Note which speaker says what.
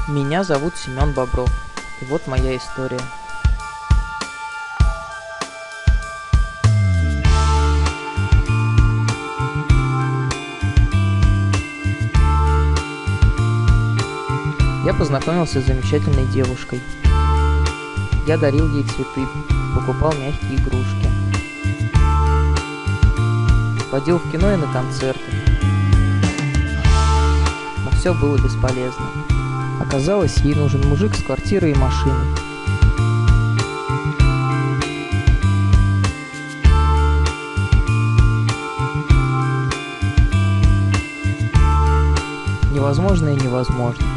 Speaker 1: Меня зовут Семен Бобров, и вот моя история. Я познакомился с замечательной девушкой. Я дарил ей цветы, покупал мягкие игрушки. Водил в кино и на концерты. Но все было бесполезно. Оказалось, ей нужен мужик с квартирой и машиной. Невозможное невозможно.